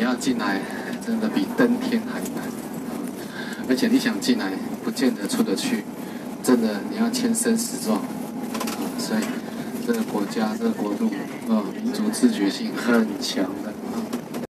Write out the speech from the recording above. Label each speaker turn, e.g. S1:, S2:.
S1: 要进来，真的比登天还难。而且你想进来，不见得出得去，真的你要签生死状。所以这个国家、这个国度民族自觉性很强的。